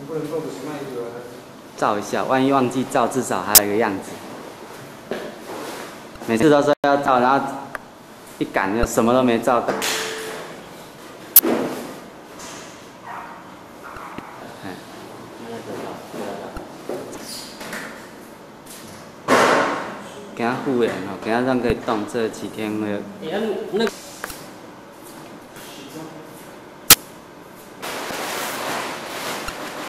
不能够什么一个。 照一下，万一忘记照，至少还有一个样子。每次都说要照，然后一赶就什么都没照到。给他护眼哦，给他让可以动，这几天会。